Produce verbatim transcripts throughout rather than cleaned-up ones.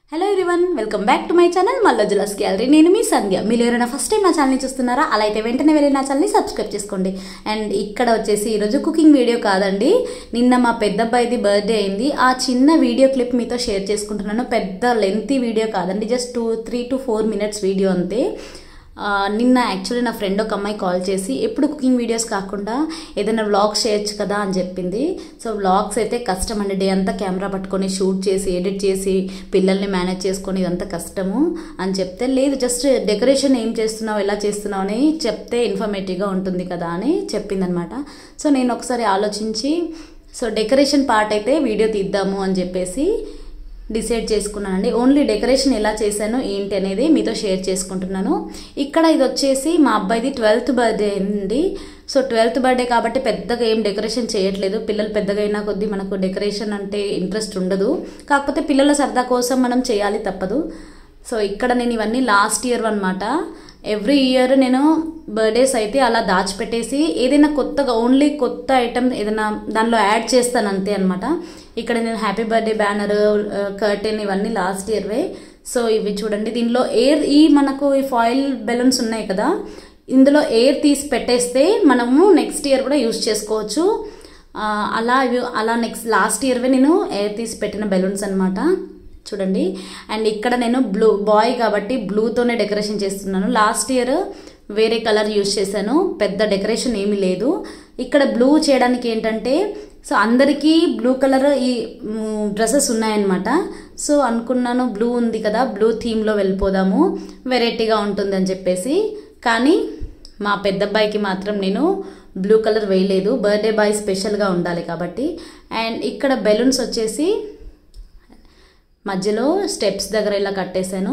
Hello everyone, welcome back to my channel Mallojula's gallery. నేను మీ సంధ్య. మీరు ఎవరైనా ఫస్ట్ టైం నా ఛానల్ని చూస్తున్నారా? అలా అయితే వెంటనే వెళ్ళి నా ఛానల్ని సబ్స్క్రైబ్ చేసుకోండి. అండ్ ఇక్కడ వచ్చేసి ఈరోజు కుకింగ్ వీడియో కాదండి, నిన్న మా పెద్ద అబ్బాయిది బర్త్డే అయింది. ఆ చిన్న వీడియో క్లిప్ మీతో షేర్ చేసుకుంటున్నాను. పెద్ద లెంతీ వీడియో కాదండి, just two three to four minutes video అంతే. నిన్న యాక్చువల్లీ నా ఫ్రెండ్ ఒక అమ్మాయి కాల్ చేసి ఎప్పుడు కుకింగ్ వీడియోస్ కాకుండా ఏదైనా వ్లాగ్స్ చేయొచ్చు కదా అని చెప్పింది. సో వ్లాగ్స్ అయితే కష్టం అండి, డే అంతా కెమెరా పట్టుకొని షూట్ చేసి ఎడిట్ చేసి పిల్లల్ని మేనేజ్ చేసుకొని ఇదంతా కష్టము అని చెప్తే, లేదు జస్ట్ డెకరేషన్ ఏం చేస్తున్నావు ఎలా చేస్తున్నావు అని చెప్తే ఇన్ఫర్మేటివ్గా ఉంటుంది కదా అని చెప్పిందనమాట. సో నేను ఒకసారి ఆలోచించి సో డెకరేషన్ పార్ట్ అయితే వీడియో తీద్దాము అని చెప్పేసి డిసైడ్ చేసుకున్నానండి. ఓన్లీ డెకరేషన్ ఎలా చేశాను ఏంటి అనేది మీతో షేర్ చేసుకుంటున్నాను. ఇక్కడ ఇది వచ్చేసి మా అబ్బాయిది ట్వెల్త్ బర్త్డే అండి. సో ట్వెల్త్ బర్త్డే కాబట్టి పెద్దగా ఏం డెకరేషన్ చేయట్లేదు. పిల్లలు పెద్దగా అయినా కొద్దీ మనకు డెకరేషన్ అంటే ఇంట్రెస్ట్ ఉండదు, కాకపోతే పిల్లల సరదా కోసం మనం చేయాలి తప్పదు. సో ఇక్కడ నేను ఇవన్నీ లాస్ట్ ఇయర్ అనమాట. ఎవ్రీ ఇయర్ నేను బర్త్డేస్ అయితే అలా దాచిపెట్టేసి ఏదైనా కొత్తగా ఓన్లీ కొత్త ఐటమ్ ఏదైనా దానిలో యాడ్ చేస్తాను అంతే అనమాట. ఇక్కడ నేను హ్యాపీ బర్త్డే బ్యానర్, కర్టెన్ ఇవన్నీ లాస్ట్ ఇయర్వే. సో ఇవి చూడండి, దీనిలో ఎయిర్ ఈ మనకు ఈ ఫాయిల్ బెలూన్స్ ఉన్నాయి కదా, ఇందులో ఎయిర్ తీసి పెట్టేస్తే మనము నెక్స్ట్ ఇయర్ కూడా యూజ్ చేసుకోవచ్చు. అలా ఇవి అలా నెక్స్ట్ లాస్ట్ ఇయర్వే నేను ఎయిర్ తీసి పెట్టిన బెలూన్స్ అనమాట. చూడండి. అండ్ ఇక్కడ నేను బ్లూ బాయ్ కాబట్టి బ్లూతోనే డెకరేషన్ చేస్తున్నాను. లాస్ట్ ఇయర్ వేరే కలర్ యూజ్ చేశాను, పెద్ద డెకరేషన్ ఏమీ లేదు. ఇక్కడ బ్లూ చేయడానికి ఏంటంటే, సో అందరికీ బ్లూ కలర్ ఈ డ్రెస్సెస్ ఉన్నాయన్నమాట. సో అనుకున్నాను బ్లూ ఉంది కదా, బ్లూ థీమ్లో వెళ్ళిపోదాము, వెరైటీగా ఉంటుందని చెప్పేసి. కానీ మా పెద్ద అబ్బాయికి మాత్రం నేను బ్లూ కలర్ వేయలేదు, బర్త్డే బాయ్ స్పెషల్గా ఉండాలి కాబట్టి. అండ్ ఇక్కడ బెలూన్స్ వచ్చేసి మధ్యలో స్టెప్స్ దగ్గర ఇలా కట్టేశాను.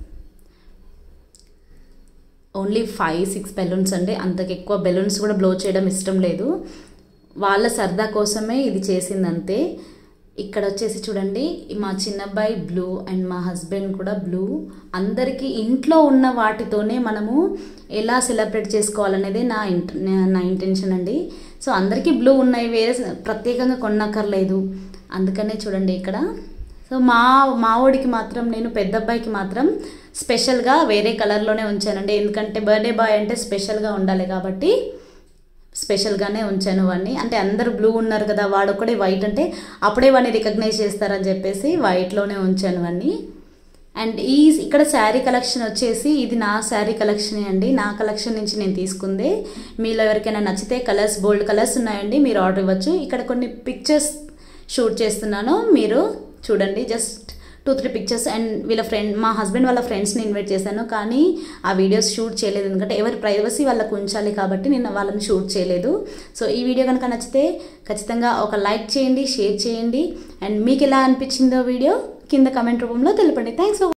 ఓన్లీ ఫైవ్ సిక్స్ బెలూన్స్ అండి, అంతకు ఎక్కువ బెలూన్స్ కూడా బ్లో చేయడం ఇష్టం లేదు. వాళ్ళ సరదా కోసమే ఇది చేసింది అంతే. ఇక్కడ వచ్చేసి చూడండి, మా చిన్నబ్బాయి బ్లూ అండ్ మా హస్బెండ్ కూడా బ్లూ. అందరికీ ఇంట్లో ఉన్న వాటితోనే మనము ఎలా సెలబ్రేట్ చేసుకోవాలనేది నా ఇంట నా ఇంటెన్షన్ అండి. సో అందరికీ బ్లూ ఉన్నాయి, వేరే ప్రత్యేకంగా కొనక్కర్లేదు. అందుకనే చూడండి ఇక్కడ. సో మా మావోడికి మాత్రం నేను పెద్ద అబ్బాయికి మాత్రం స్పెషల్గా వేరే కలర్లోనే ఉంచానండి, ఎందుకంటే బర్త్డే బాయ్ అంటే స్పెషల్గా ఉండాలి కాబట్టి స్పెషల్గానే ఉంచాను వాడిని. అంటే అందరూ బ్లూ ఉన్నారు కదా, వాడొక్కడే వైట్ అంటే అప్పుడే వాడిని రికగ్నైజ్ చేస్తారని చెప్పేసి వైట్లోనే ఉంచాను వాడిని. అండ్ ఈ ఇక్కడ శారీ కలెక్షన్ వచ్చేసి ఇది నా శారీ కలెక్షన్ అండి, నా కలెక్షన్ నుంచి నేను తీసుకుంది. మీలో ఎవరికైనా నచ్చితే కలర్స్ బోల్డ్ కలర్స్ ఉన్నాయండి, మీరు ఆర్డర్ ఇవ్వచ్చు. ఇక్కడ కొన్ని పిక్చర్స్ షూట్ చేస్తున్నాను, మీరు చూడండి. Just two three pictures. And వీళ్ళ ఫ్రెండ్ మా హస్బెండ్ వాళ్ళ ఫ్రెండ్స్ని ఇన్వైట్ చేశాను, కానీ ఆ వీడియోస్ షూట్ చేయలేదు, ఎందుకంటే ఎవరి ప్రైవసీ వాళ్ళకు ఉంచాలి కాబట్టి నేను వాళ్ళని షూట్ చేయలేదు. సో ఈ వీడియో కనుక నచ్చితే ఖచ్చితంగా ఒక లైక్ చేయండి, షేర్ చేయండి. అండ్ మీకు ఎలా అనిపించిందో వీడియో కింద కమెంట్ రూపంలో తెలపండి. Thanks for